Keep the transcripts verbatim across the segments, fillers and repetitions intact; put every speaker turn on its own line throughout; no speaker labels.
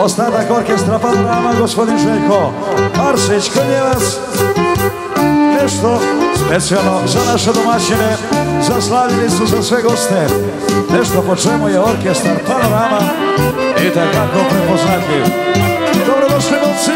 ostatak orkestra Panorama, gospodin Željko Arsić Krnjevac. Nešto specijalno za naše domaćine, za slavljenicu, za sve goste. Nešto po čemu je orkestar Panorama i takako prepoznatljiv. Dobrodošli momci!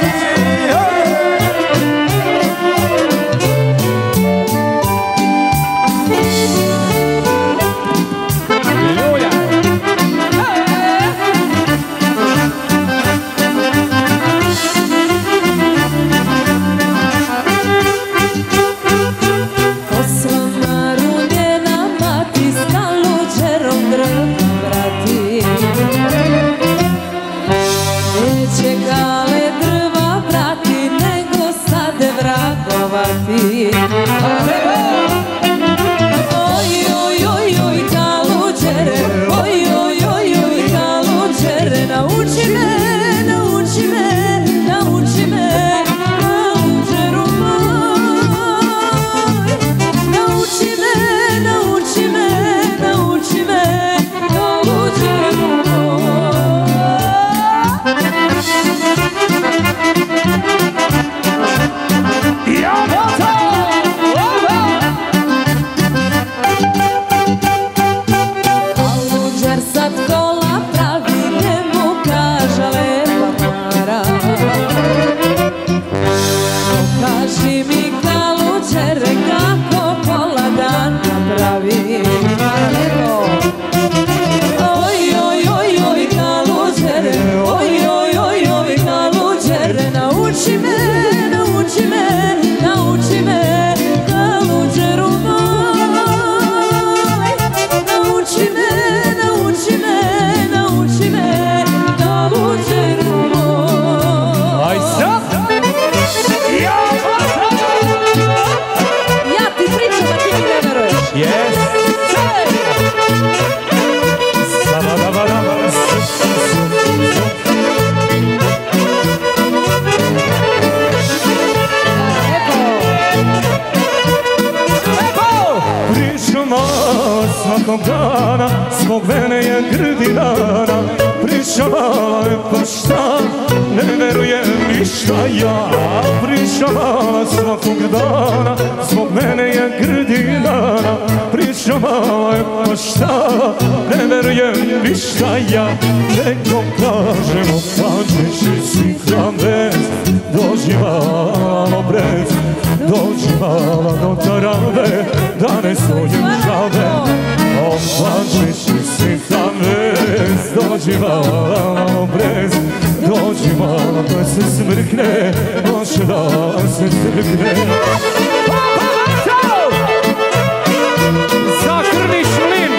Svakog dana zbog mene je grdi rana, pričavala je pa šta, ne verujem ništa ja. Pričavala svakog dana zbog mene je grdi rana, pričavala je pa šta, ne verujem ništa ja. Nekom kažemo pađeš i svitram bez, dođi malo brez, dođi malo do tarave, da ne stojim žabe. Oplačeš i svitram bez, dođi malo brez, dođi malo da se smrkne, može da se smrkne. Zakrniš mlin!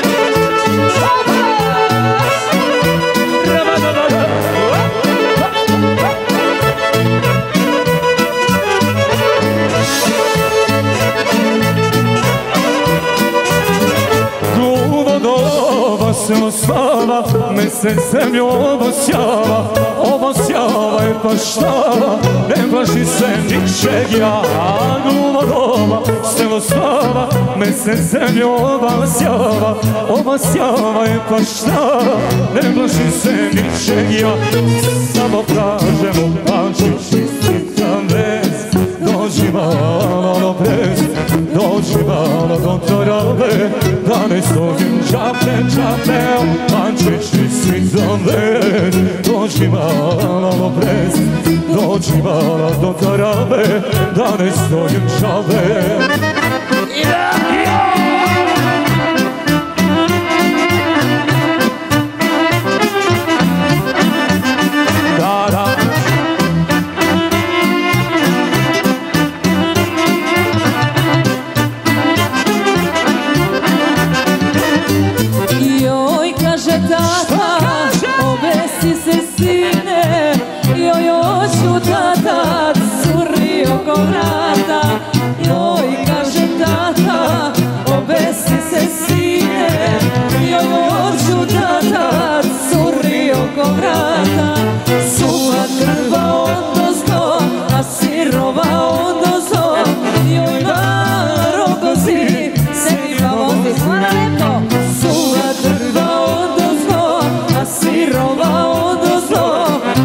Se osvava, mesec zemlju obosjava, obosjava je pa šta, ne plaši se ničeg ja. Glumo doma se osvava, mesec zemlju obosjava, obosjava je pa šta, ne plaši se ničeg ja. Samo kažemo pačiš i svitram bez, dođi malo brez, dođi malo do tarave, da ne stojim čape, čape. Pačiš i svitram bez, dođi malo brez, dođi malo do tarave, da ne stojim čape. Da, da.
Tata, obesi se sine, joj oću tata, curi oko vrata. Joj kaže tata, obesi se sine, joj oću tata, curi oko vrata. Suva drva odozdo, a sirova odozdo, joj varo gozi, se ima vozi. Hvala lepo. Suva drva odozdo, a sirova odozdo,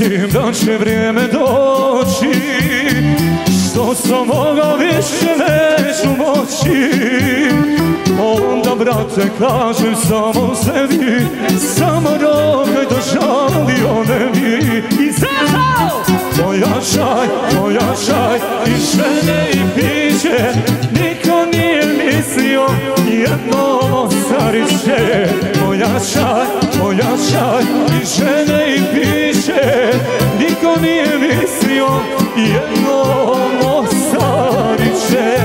mislim da će vrijeme doći, što sam mogao više neću moći. Onda brate kažem samo sebi, samo rokaj do žalio ne bi. I zato pojačaj, pojačaj i žene i piće, niko nije mislio jedno Mostariće. Pojačaj, pojačaj i žene i piće, niko nije mislio jedno Mostariće.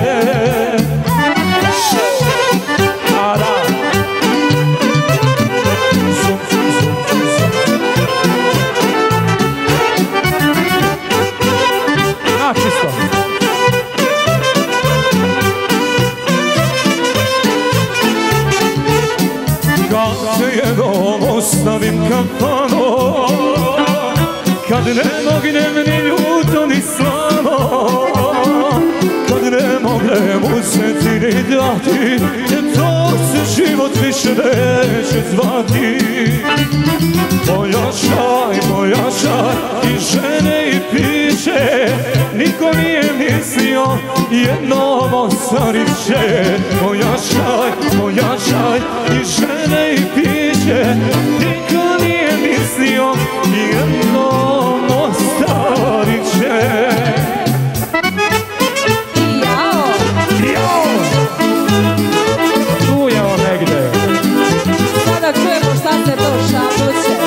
Ostavim kafano, kad ne mognem ni ljuto ni slavo, kad ne mognem uzeti ni dati, to se život više neće zvati. Pojačaj, pojačaj i žene i piće, niko nije mislio jedno Mostariće. Pojačaj, pojačaj i žene i piće, niko nije mislio jedno Mostariće.
Jao!
Jao! Tu je on negde.
Sada čujemo šta se to šapuće.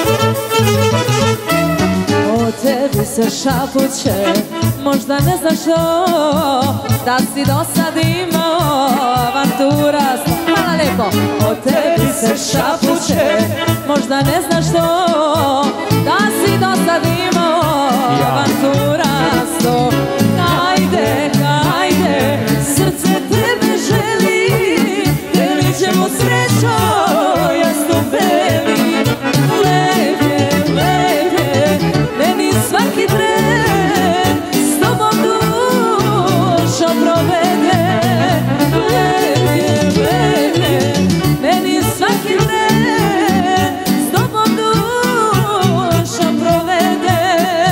O tebi se šapuće, možda ne znaš što, da si do sad imao avantura. Hvala lijepo. O tebi se šapuće, možda ne znaš što, da si do sad imao avantura. Sto, hajde, hajde, srce tebe želi, delit ćemo srećo, jasno beli. Lep je, lep je, meni svaki tren s tobom dušo provede. Lep je, lep je, meni svaki tren s tobom dušo provede.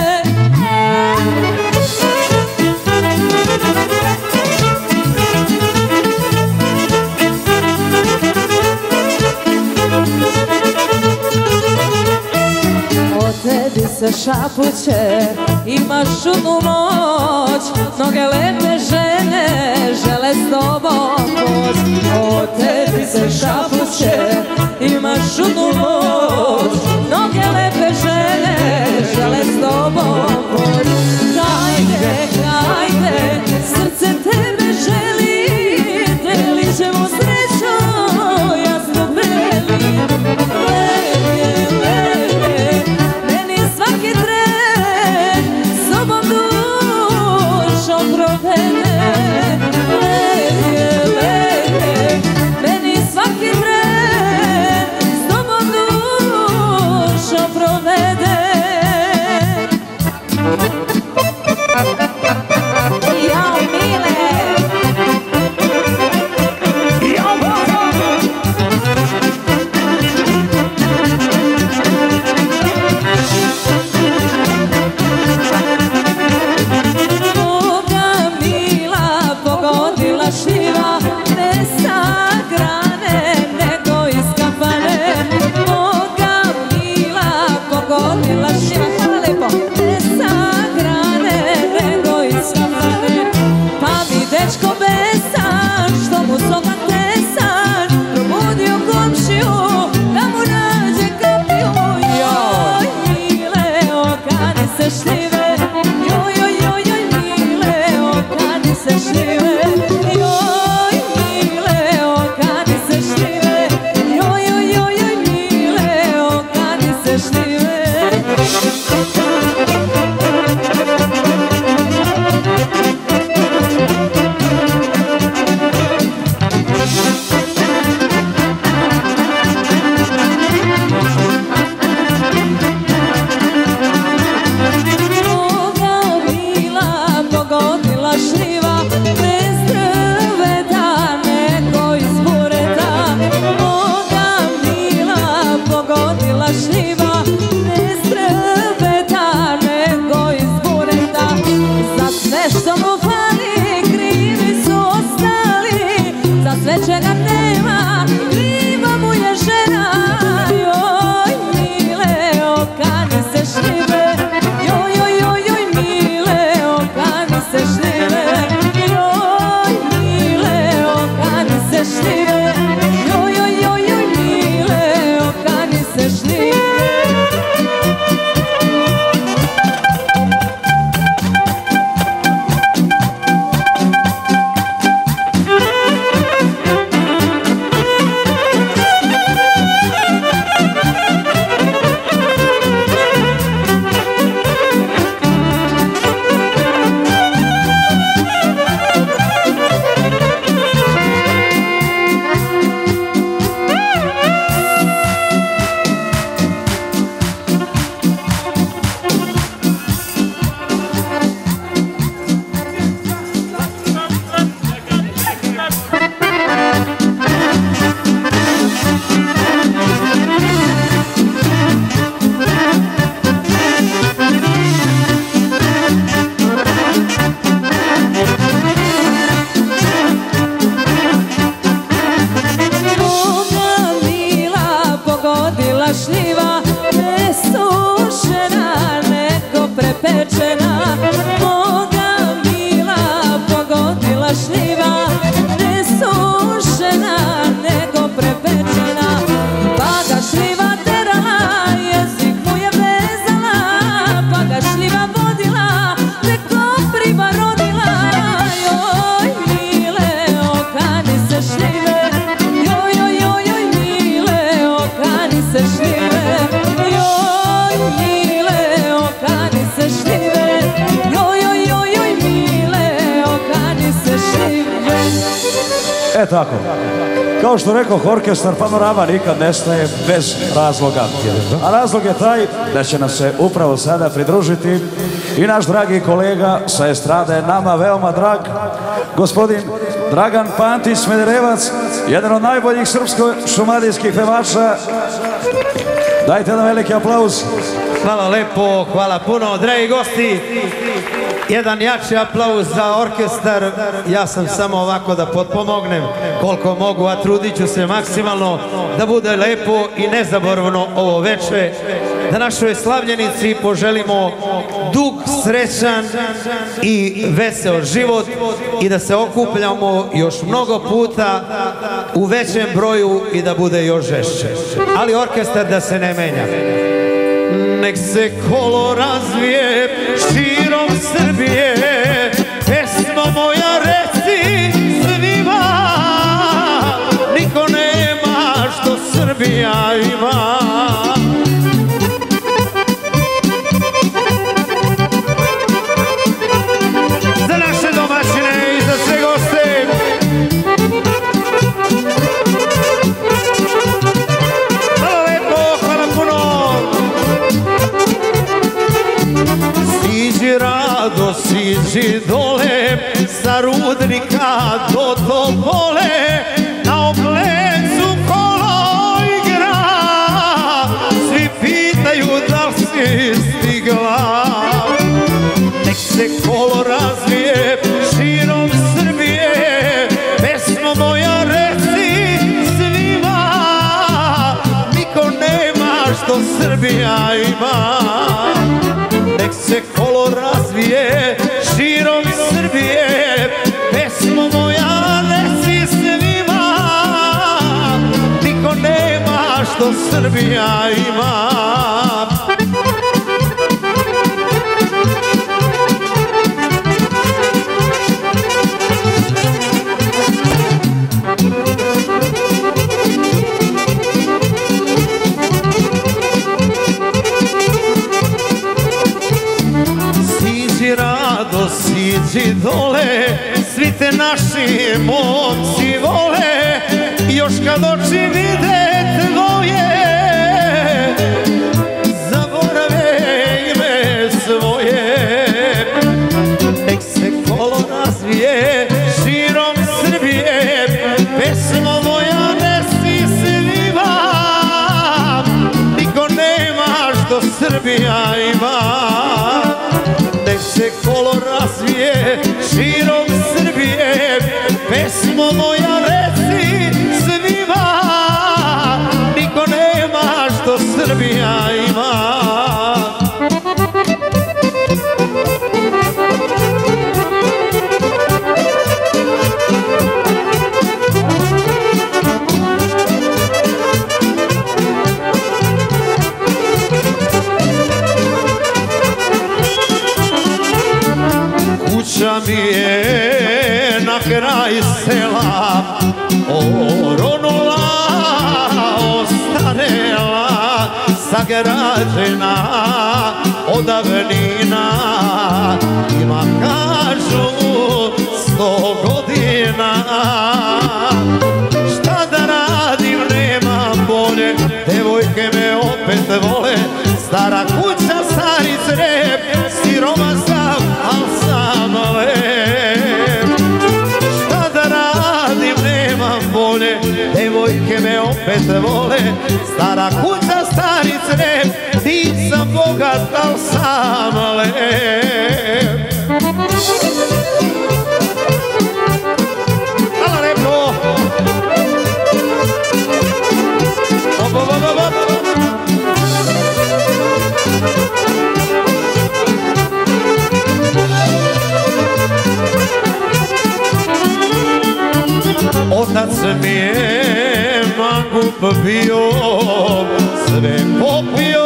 O tebi se šapuće, imaš čudnu moć, mnoge lepe žene žele s tobom poć. O tebi se šapuće, imaš čudnu moć, mnoge lepe žene žele s tobom poć. Hajde, hajde, srce tebe želi, delit ćemo srećo, jasno beli. Lep je, lep je, meni svaki tren s tobom dušo provede. Lep je, lep je, meni svaki tren s tobom dušo provede.
E tako, kao što rekao, orkestar Panorama nikad nestaje bez razloga. A razlog je taj da će nam se upravo sada pridružiti i naš dragi kolega sa estrade, nama veoma drag, gospodin Dragan Pantić Smederevac, jedan od najboljih srpsko-šumadijskih pevača. Dajte jedan veliki aplauz.
Hvala lepo, hvala puno, dragi gosti. Jedan jači aplauz za orkestar. Ja sam samo ovako da potpomognem koliko mogu, a trudit ću se maksimalno da bude lepo i nezaboravno ovo veče. Da našoj slavljenici poželimo dug, srećan i vesel život i da se okupljamo još mnogo puta u većem broju i da bude još žešće. Ali orkestar da se ne menja. Nek se kolo razvije širom Srbije, pesmo moja reci svima, niko nema što Srbija ima. Za naše domaćine i za sve goste. Hvala lepo, hvala puno. Siđi rado, siđi dole, sa Rudnika do Topole, na Oblecu kolo igra, svi pitaju da li si stigla. Nek se kolo razvije širom Srbije, pesmo moja reci svima, niko nema što Srbija ima. Nek se kolo razvije širom Srbije, pesmo moja reci svima, niko nema što Srbija ima. Siđi dole, svi te naši momci vole, još kad oči vide tvoje, zaborave ime svoje. Nek se kolo razvije širom Srbije, pesmo moja nesi svima, niko nema što Srbija ima. Nek se kolo razvije širom Srbije, pesmo moja reci svima, niko nema što Srbija ima. Kuća mi je na kraj sela oronula, ostarela, sagrađena od davnina, ima kažu sto godina. Šta da radim, nemam bolje, devojke me opet vole, stara kuća, stari crep, siroma sam, al sam lep. Šta da radim, nemam bolje, devojke me opet vole, stara kuća, stari crep, nisam bogat, al sam lep. Hvala lepo. Op, op, op, op. Otac mi je mangup bio, sve popio,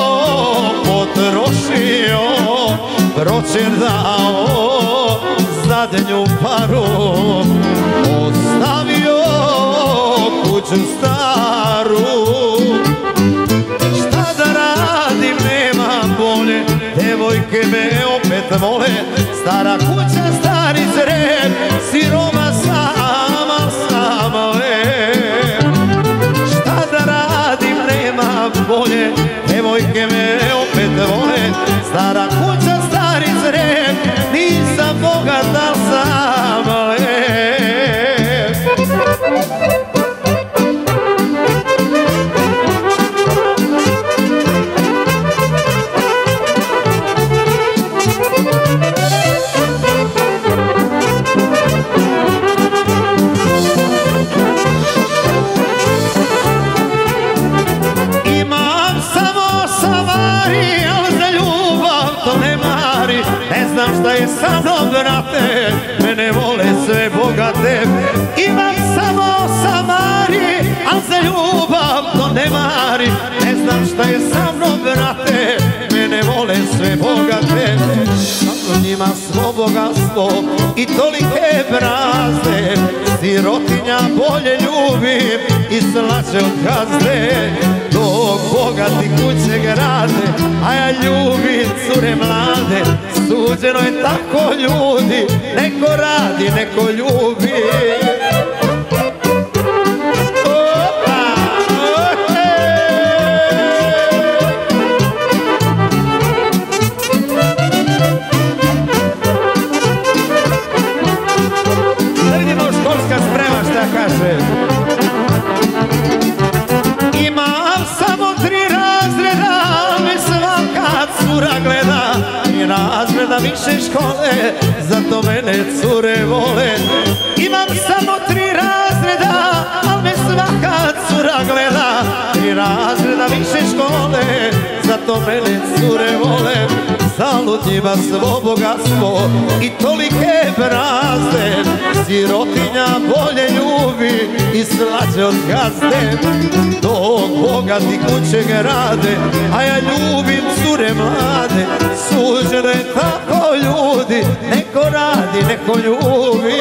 potrošio, pročer dao, zadnju paru, ostavio kuću staru. Šta da radim, nemam bolje, devojke me opet vole, stara kuća, stari zreb, siroma sama sam. te vole. Stara kuća, stari crep, nisam bogat, al sam lep. Imam samo savari, al za ljubav to ne mari. Ne znam šta je sa mnom, brate, mene vole sve bogate. Imam samo savari, al za ljubav to ne mari. Ne znam šta je sa mnom, brate, mene vole sve bogate. Kako njima svo bogatstvo i tolike brazde, sirotinja bolje ljubim i slače od gazde. Dok bogati kuće grade, a ja ljubim cure mlade. Suđeno je tako ljudi, neko radi, neko ljubi. Da vidimo školska sprema šta kaže. Imam samo tri razreda, me svaka cura gleda. I razreda više škole, zato mene cure vole. Imam samo tri razreda, al me svaka cura gleda. I razreda više škole, zato mene cure vole. Zalud njima svo bogatstvo i tolike brazde, sirotinja bolje ljubi i slađe od gazde. Dok bogati kuće grade, a ja ljubim cure mlade. Suđeno je tako ljudi, neko radi, neko ljubi.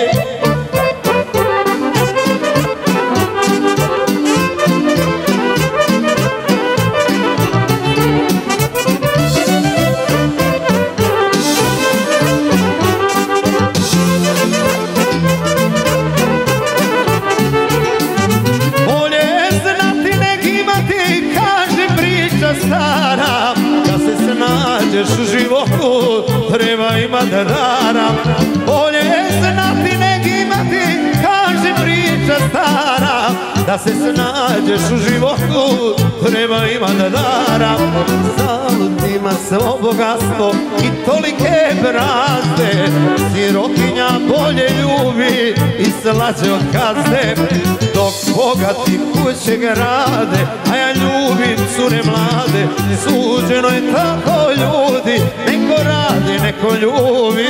Stara, da se snađeš u životu, treba imat dara. Bolje je znati nego imati, kaže priča stara. Da se snađeš u životu, treba imat dara. Zalud ima svo bogatstvo i tolike brazde, sirotinja bolje ljubi i slađe od gazde. Dok bogati kuće grade, a ja ljubim cure mlade. Suđeno je tako ljudi, neko radi, neko ljubi.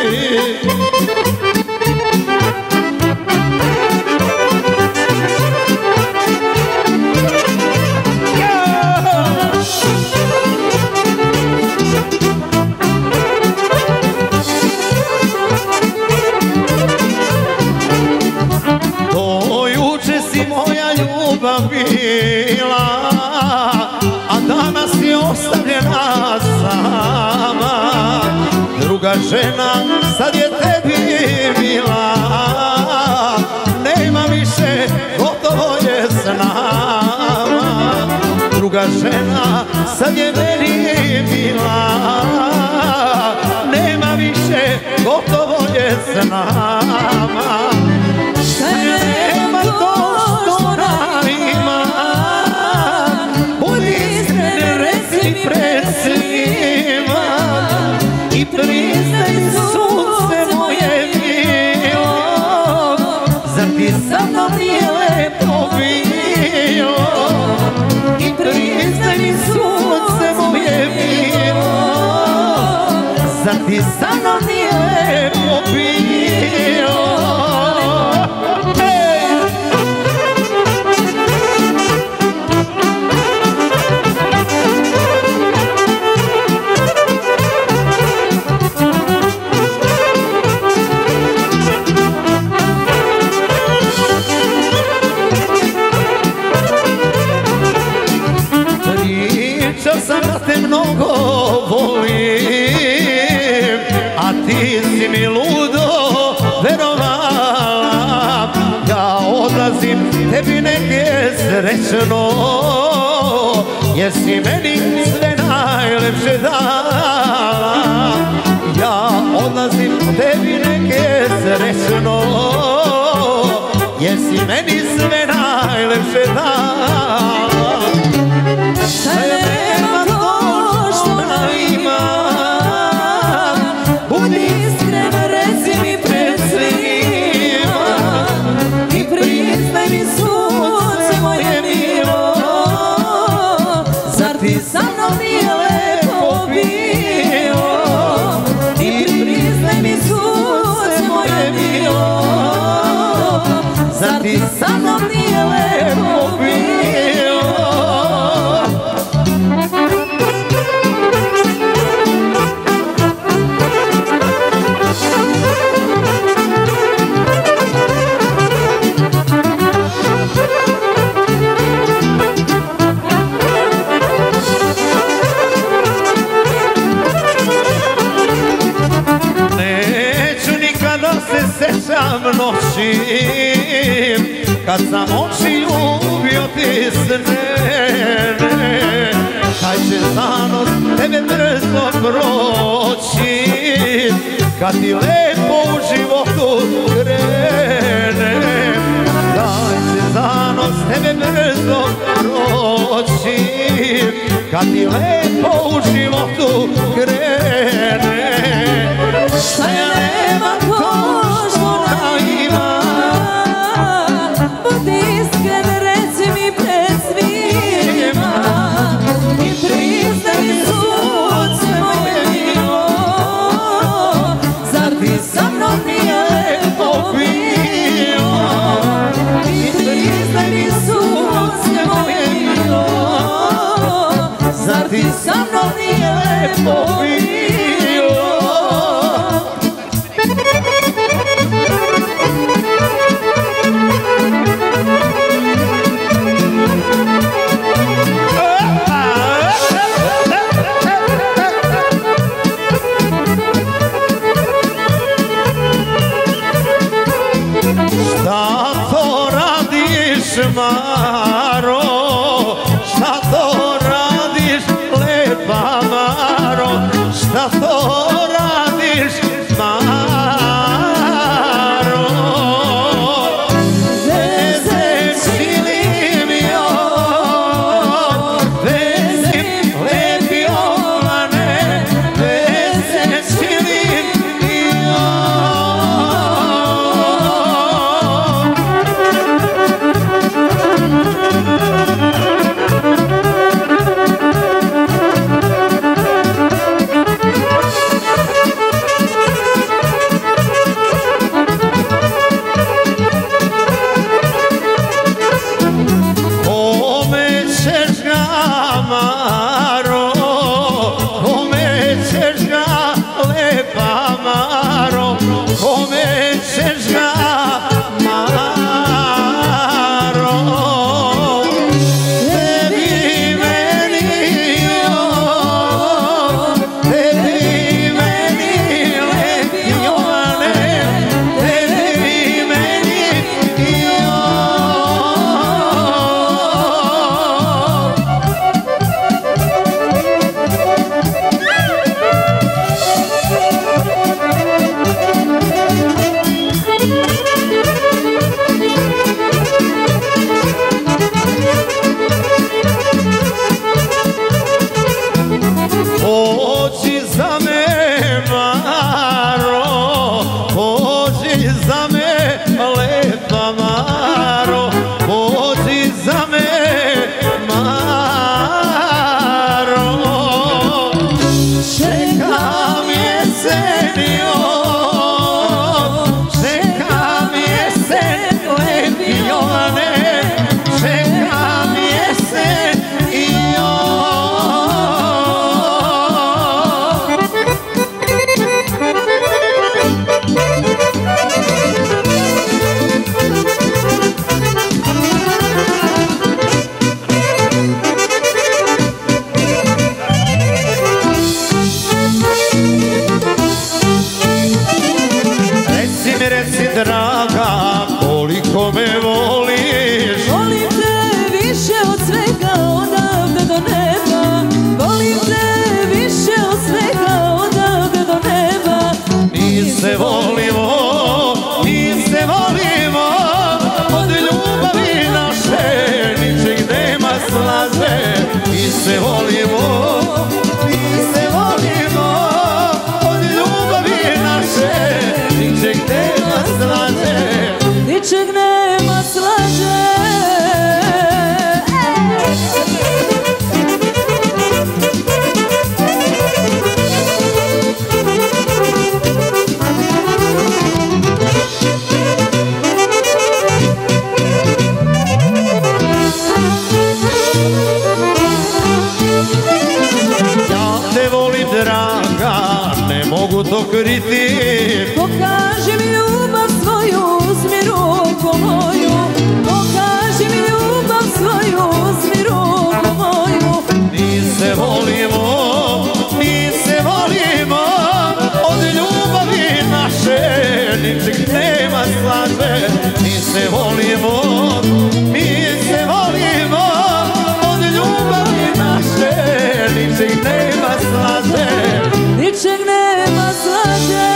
Do juče si moja ljubav bila, a danas je ostavljena sama. Druga žena sad je tebi mila, nema više, gotovo je s nama. Druga žena sad je meni mila, nema više, gotovo je s nama. Nema to što ona ima, bolje iskrene reci pred svima. I priznaj sunce moje milo, zar ti sa mnom nije lepo bilo? I priznaj mi sunce moje milo, zar ti sa mnom nije lepo bilo? Sam da te mnogo volim, a ti si mi ludo verovala. Ja odlazim, tebi neke srećno, jer si meni sve najlepše. najlepše dala. Ja odlazim tebi neke srećno, jer si meni sve najlepše dala.
Šta nema to što imam, budi iskren, reci mi pred svima i priznaj mi sunce moje milo. Zar ti sa mnom nije lepo bilo? I priznaj mi sunce moje milo. Zar ti sa mnom nije lepo bilo?
Sećam noći kad sam oči ljubio ti snene, taj će zanos tebe brzo proći kad ti lepo u životu krene. Taj će zanos tebe brzo proći kad ti lepo u životu krene.
Šta nema to što ima, budi iskren, reci mi pred svima i priznaj mi sunce moje milo. Zar ti sa mnom nije lepo bilo? I priznaj mi sunce moje milo. Zar ti sa mnom nije lepo bilo?
Šta to radiš, Maro? Šta to radiš, lepa Maro? Šta to radiš, Maro? Vezem silim joj, vezim lepi Jovane, vezem silim joj. Kome ćeš ga, Maro, kome ćeš ga, lepa Maro, kome ćeš ga, Maro? Tebi meni joj, tebi meni lepi Jovane, tebi meni joj. volimo, mi se volimo, od ljubavi naše ničeg nema slaze. Mi se volimo, mi se volimo, od ljubavi naše ničeg nema slaze.
Ničeg nema slaže.
Draga, ne mogu to kriti.
Pokaži mi ljubav svoju, uzmi ruku moju. Pokaži mi ljubav svoju, uzmi ruku moju.
Mi se volimo, mi se volimo, od ljubavi naše ničeg nema slaže. Mi se volimo, mi se volimo, od ljubavi naše ničeg nema slaže.
Ničeg nema slaže.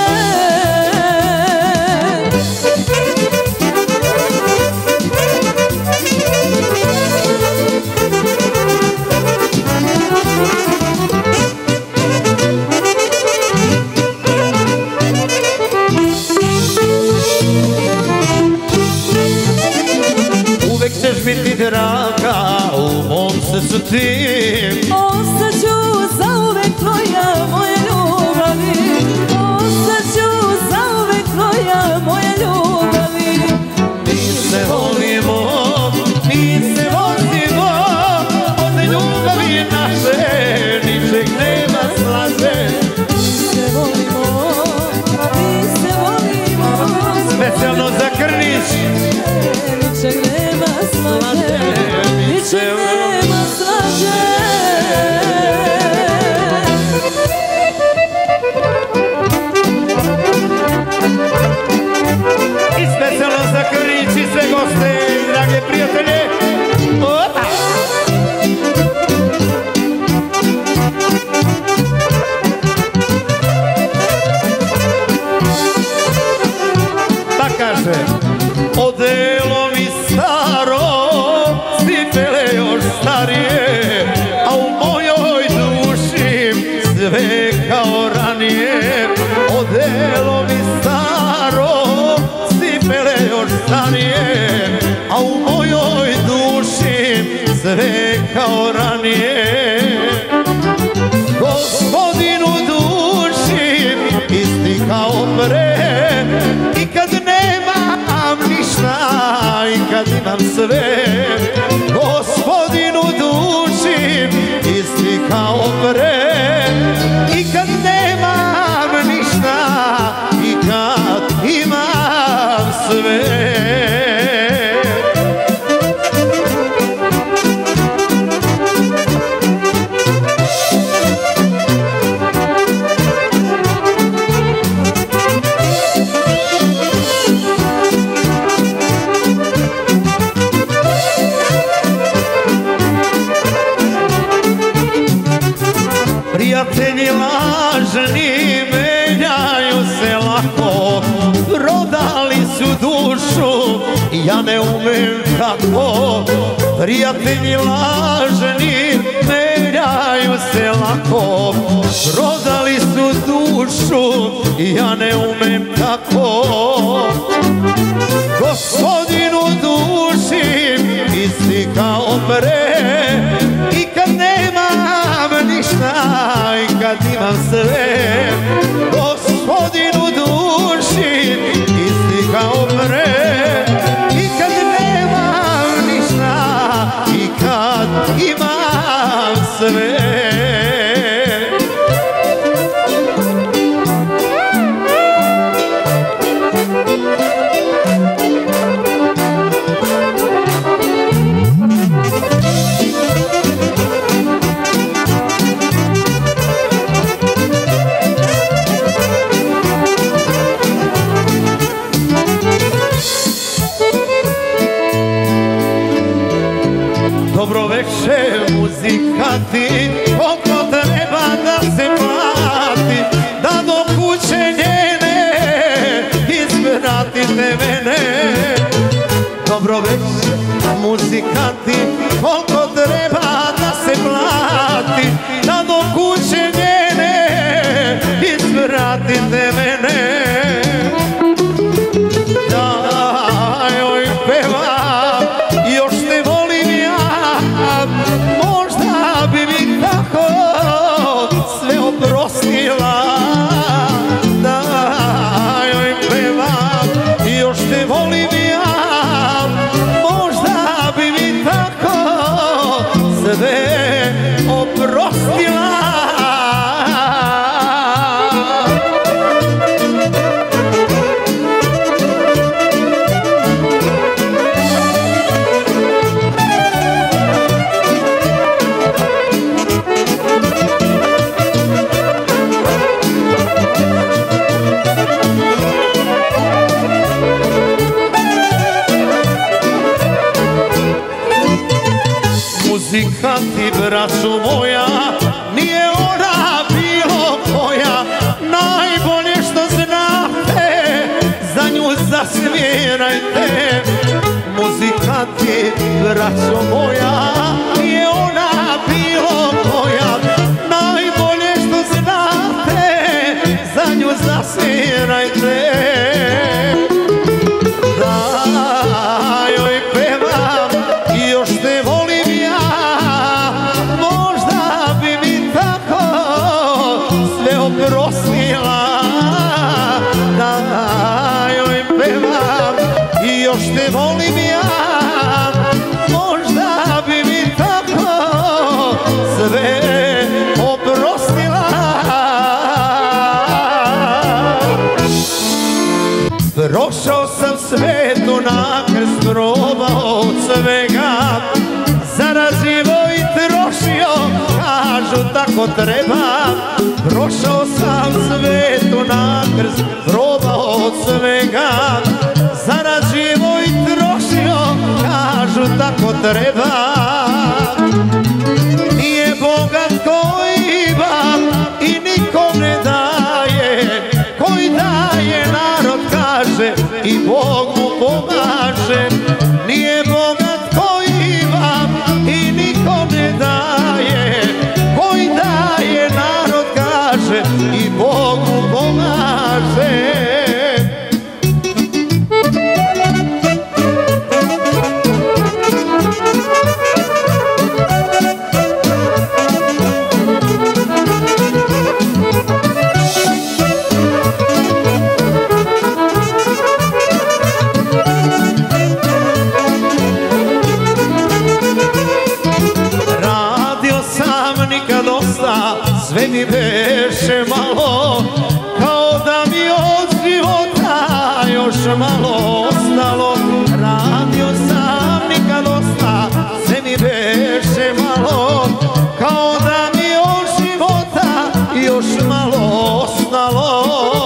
Uvek ćeš biti draga, u mom srcu ti.
Ostaću zauvek tvoja, moja ljubavi. Ostaću zauvek tvoja, moja ljubavi.
Mi se volimo, mi se volimo, od ljubavi naše ničeg nema slaže.
Mi se volimo, mi se volimo,
Specijalno za Krnić.
ničeg nema slaže. Ničeg nema slaže.
I specijalno za Krnić i sve goste, drage prijatelje. Opa! Pa kaže, odelo mi staro, stipele još starije, a u mojoj duši sve kao ranije. Odelo mi staro, stipele još starije, a u mojoj duši sve kao ranije. Gospodinu duši isti kao pre, i kad nemam ništa i kad imam sve. Gospodinu duši isti kao pre, i kad nemam ništa i kad imam sve. Prijatelji lažni menjaju se lako, prodali su dušu, ja ne umem tako. Prijatelji lažni menjaju se lako, prodali su dušu, ja ne umem tako. Gospodinu duši isti kao pre, i kad nemam ništa i kad imam sve. Gospodinu duši isti kao pre, i kad nemam ništa i kad imam sve. Dobro večer muzikati, koliko treba da se plati, da do kuće njene dobro već muzikanti, koliko treba da se plati, da do kuće njene ispratite mene. Da joj pevam, još te volim ja, možda bi mi tako sve oprostila. Da joj pevam, još te volim ja, možda bi mi tako sve oprostila. Muzikanti, braćo moja, nije ona bilo koja, najbolje što znate, za nju zasvirajte. Muzikanti, braćo moja, nije ona bilo koja, najbolje što znate, za nju zasvirajte. Da joj pevam, još te volim ja, možda bi mi tako sve oprostila. Da joj pevam, još te volim ja, možda bi mi tako sve oprostila. Prošao sam svetu nakrst, probao od svega, zarazivo i trošio, kažu tako treba. Prošao sam svetu nakrst, probao od svega, zarazivo i trošio, kažu tako treba. Nije bogat koji ima i nikom ne daje, koji daje narod kaže i Bog mu pomaže. Nije bogat koji ima i nikom ne daje, koji daje narod kaže i Bog mu pomaže. Sve mi beše malo, kao da mi od života još malo ostalo. Radio sam nikad dosta, sve mi beše malo, kao da mi od života još malo ostalo.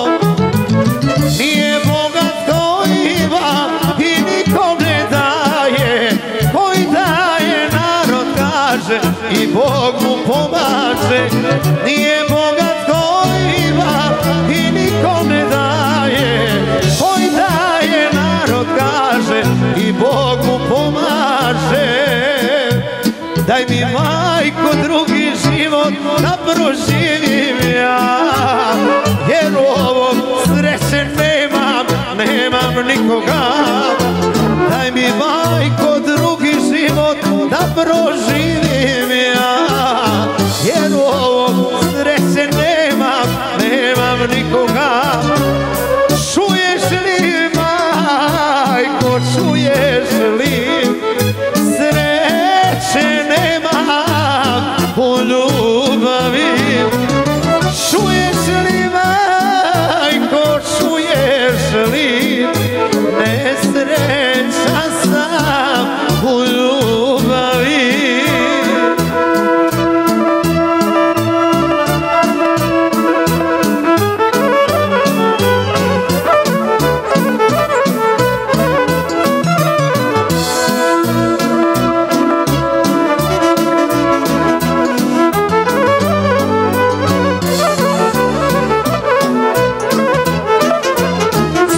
Nije bogat koji ima i nikom ne daje, koji daje narod kaže i Bog mu pomaže. Nije bogat koji ima i nikom ne daje, koji daje narod kaže i Bog mu pomaže. Daj mi majko drugi život da proživim ja, jer u ovom sreće nemam, nemam nikoga. Daj mi majko drugi život da proživim ja, jer u ovom sreće nemam, nemam nikoga. Čuješ li majko, čuješ li, sreće nemam u ljubavi. Čuješ li majko, čuješ li, nesrećan sam u ljubavi.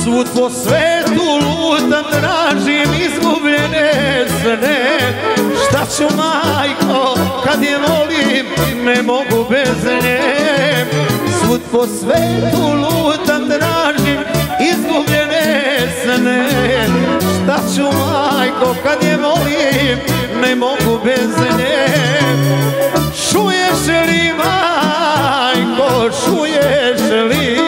Svud po svetu lutam, tražim izgubljene sne. Šta ću, majko, kad je volim, ne mogu bez nje. Svud po svetu lutam, tražim izgubljene sne. Šta ću, majko, kad je volim, ne mogu bez nje. Čuješ li, majko, čuješ li,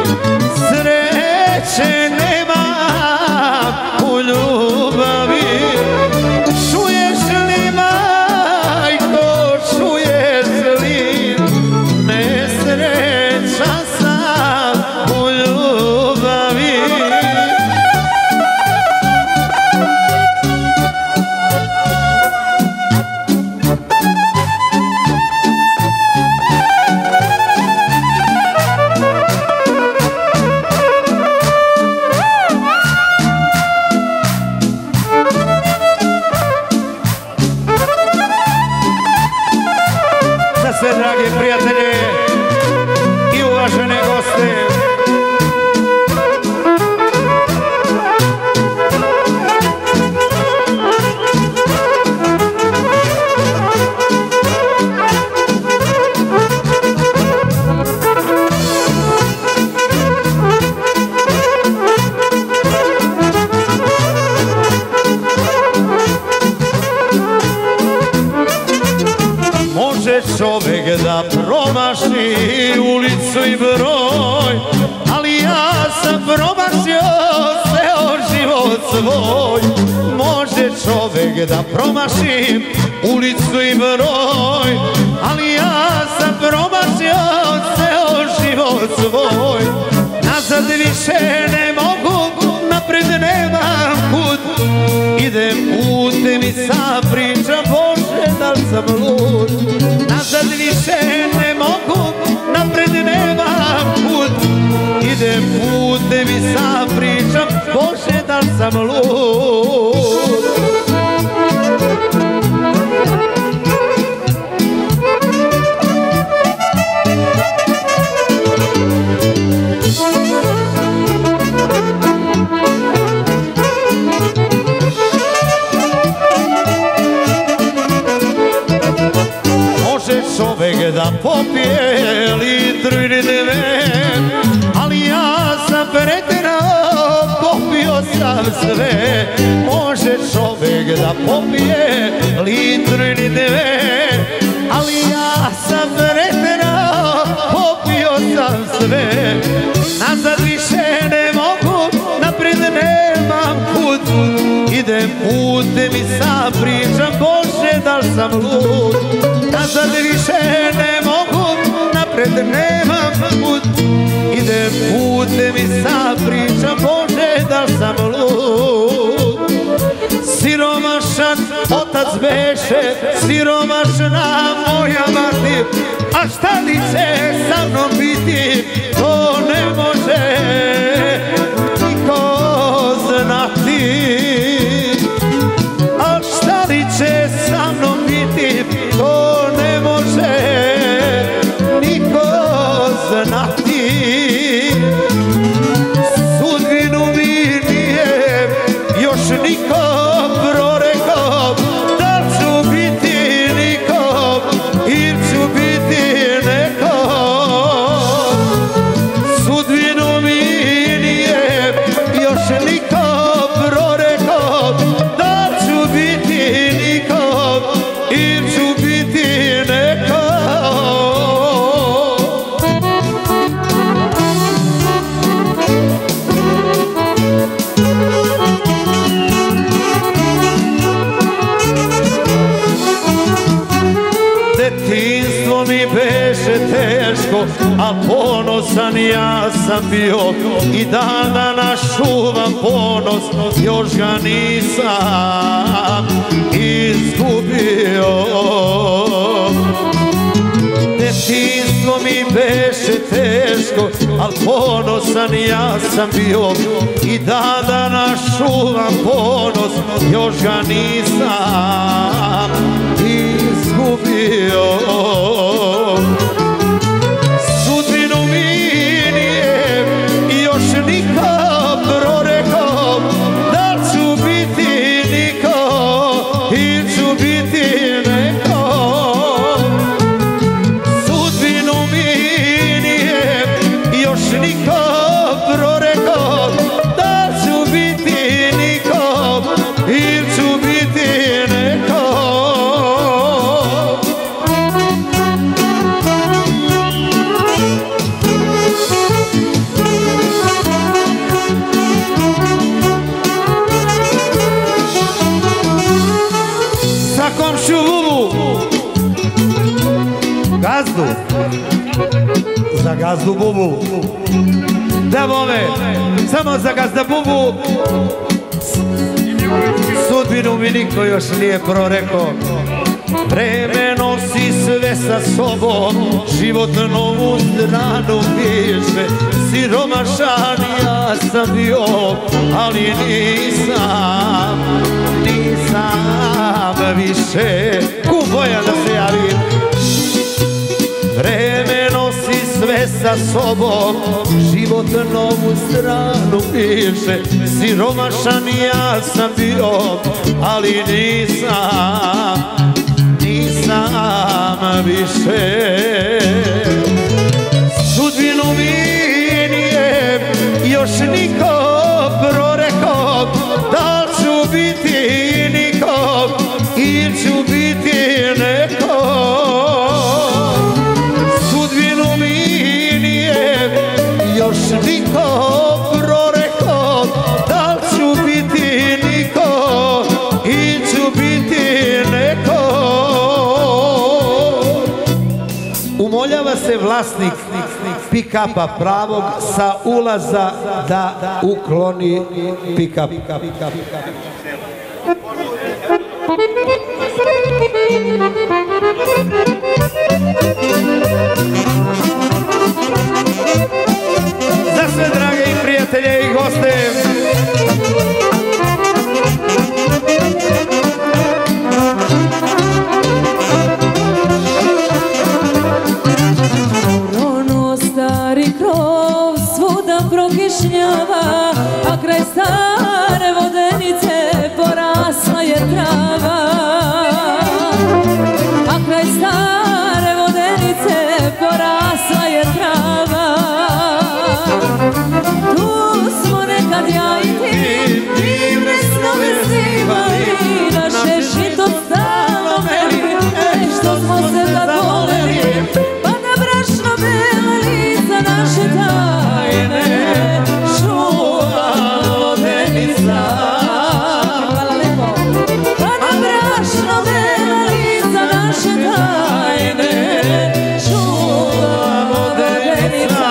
sreće nema u ljubavi. Čuješ li, majko, čuješ li, nesrećan sam u ljubavi. Sve dragi prijatelji i uvažene goste, može čovjek da promaši ulicu i broj, ali ja sam promašio ceo život svoj. Može čovjek da promaši ulicu i broj, ali ja sam promašio ceo život svoj. Nazad više ne mogu, napred nemam put, idem putem i sam pričam, Bože, da li sam lud. Nazad više ne mogu, napred nemam put, idem putem i sam pričam, Bože, da li sam lud. Čovjek da popije litru ili dve, ali ja sam pretjerao, popio sam sve. Može čovjek da popije litru ili dve, ali ja sam pretjerao, popio sam sve. Nazad više ne mogu, napred nemam put, idem putem i sam pričam, Bože, da li sam lud. Nazad više ne mogu, napred nemam put, idem putem i sam pričam, Bože, da li sam lud. Siromašan otac beše, siromašna moja mati, a šta li će sa mnom biti, to ne može niko znati. A šta li će sa mnom biti, to ne može niko znati. Sudbinu mi nije još niko prorekao, da li ću biti nikom ili ću biti nekom. Sudbinu mi nije još niko prorekao, da li ću biti nikom ili ću biti nekom. Detinstvo mi beše teško, a ponosan ja sam bio, i dan danas čuvam ponos, još ga nisam izgubio. Detinstvo mi beše teško, al ponosan ja sam bio, i dan danas čuvam ponos, još ga nisam izgubio. Sudbinu mi nije još niko gazdu Bubu. Da bome, samo za gazda Bubu. Sudbinu mi niko još nije prorekao. Vreme nosi sve sa sobom, život novu stranu piše. Siromašan ja sam bio, ali nisam, nisam više. Kuboja da se javim. Vreme nosi sve sa sobom, život novu stranu piše. Siromašan ja sam bio, ali nisam, nisam više. Sudbinu mi nije još niko prorekao, da li ću biti niko ili ću biti neko. Sudbinu mi nije još niko prorekao, da li ću biti niko ili ću biti neko. Umoljava se vlasnik pick-upa pravog sa ulaza da ukloni pick-up. Za sve drage i prijatelje i goste,
prokišnjava, a kraj stare vodenice porasla je trava. A kraj stare vodenice porasla je trava. Tu smo nekad ja i ti, divne snove snimali, naše žito stalno meli, e što smo se tad voleli, pa da brašno bela lica naše tajne čuva vodenica. Hvala lepo. Pa da brašno bela lica naše tajne čuva vodenica.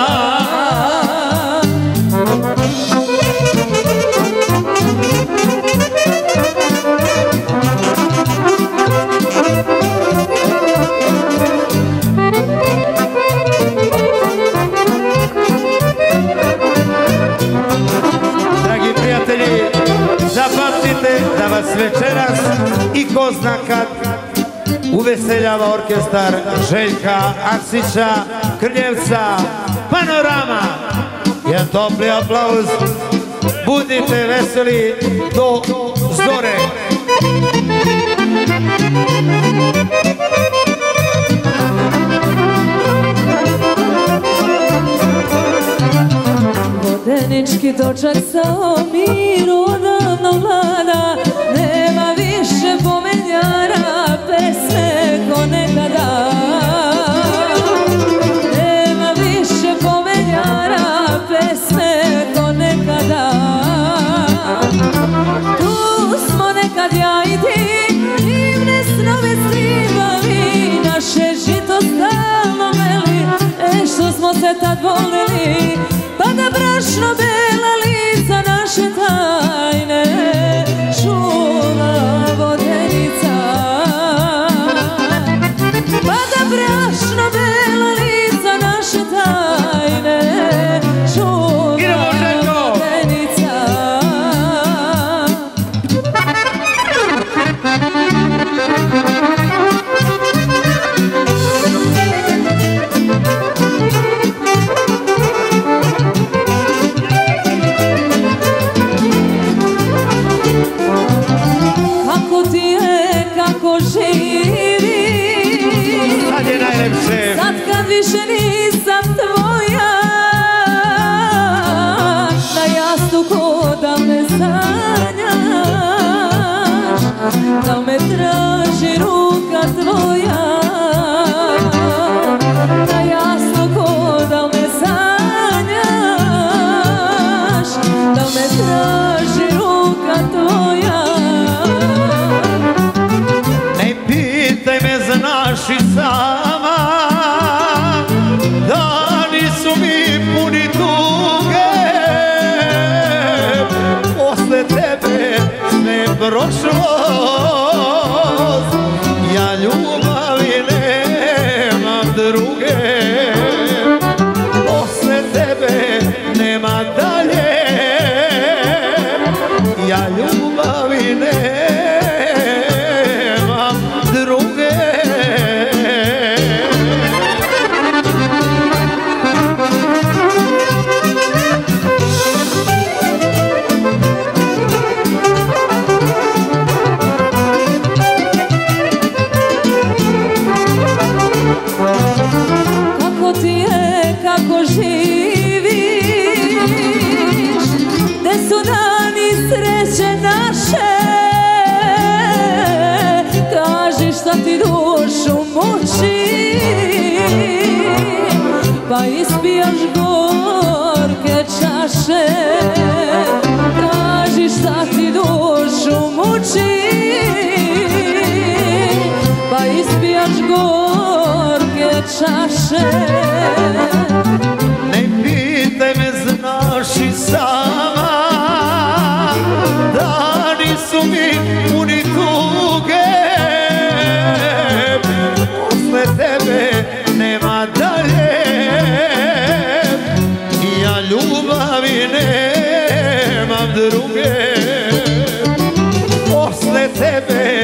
Zapamtite da vas večeras i ko zna kad uveseljava orkestar Željka Aksića, Krljevca, Panorama. Jedan topli aplauz, budite veseli do zore.
Vodenički dočak sao miru odavno vlada, nema više pomenjara, pesme ko nekada. Nema više pomenjara, pesme ko nekada. Tu smo nekad ja i ti, divne snove snimali, naše žito stalno meli, e što smo se tad voleli, pa da brašno bela lica naše tajne čuva vodenica. Pa da brašno bela lica naše tajne čuva vodenica. Sad kad više nisam tvoja, na jastuku da me sanjaš, da me traži ruka tvoja. Na jastuku da me sanjaš, da me traži ruka tvoja.
Ne pitaj me, znaš i sama da nisu prošlost, ja ljubavi nemam druge, posle tebe nema dalje, ja ljubavi nemam druge.
Kako ti je, kako živiš, gde su dani sreće naše, kaži šta ti dušu muči, pa ispijaš gorke čaše, kaži šta ti dušu muči, pa ispijaš gorke čaše.
Ne pitaj me, znaš i sama, dani su mi puni tuge, posle tebe nema dalje, ja ljubavi nemam druge, posle tebe